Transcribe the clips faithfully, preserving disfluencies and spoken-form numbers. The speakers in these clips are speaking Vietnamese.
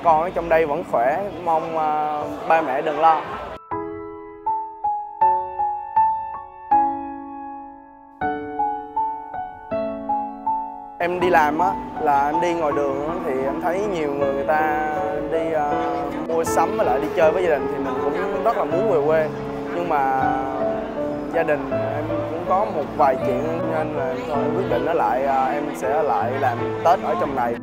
con ở trong đây vẫn khỏe, mong uh, ba mẹ đừng lo. Em đi làm á, là em đi ngoài đường á, thì em thấy nhiều người người ta đi uh, mua sắm với lại đi chơi với gia đình, thì mình cũng rất là muốn về quê. Nhưng mà gia đình em cũng có một vài chuyện nên là thôi em quyết định ở lại, uh, em sẽ ở lại làm Tết ở trong này.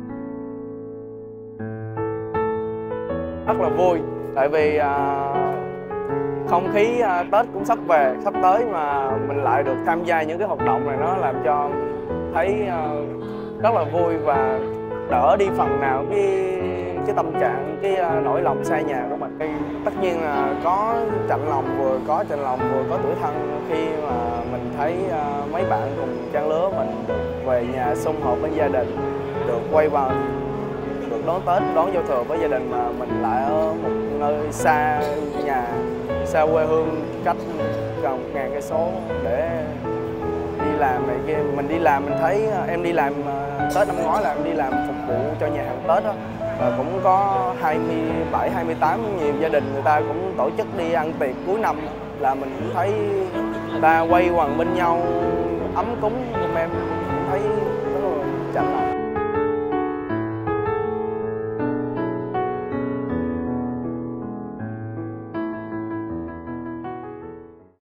Rất là vui, tại vì uh, không khí uh, Tết cũng sắp về, sắp tới mà mình lại được tham gia những cái hoạt động này, nó làm cho thấy uh, rất là vui và đỡ đi phần nào cái cái tâm trạng, cái uh, nỗi lòng xa nhà của mình. Tất nhiên là có chạnh lòng, vừa có chạnh lòng vừa có tủi thân khi mà mình thấy uh, mấy bạn cùng trang lứa mình được về nhà sum họp bên gia đình, được quay vào, được đón Tết, đón giao thừa với gia đình, mà mình lại ở một nơi xa nhà, xa quê hương, cách gần một ngàn cây số để đi làm này kia. Mình đi làm mình thấy em đi làm Tết năm ngoái là em đi làm phục vụ cho nhà hàng Tết đó, và cũng có hai mươi bảy, hai mươi tám nhiều gia đình người ta cũng tổ chức đi ăn tiệc cuối năm, là mình cũng thấy người ta quay quần bên nhau ấm cúng, em thấy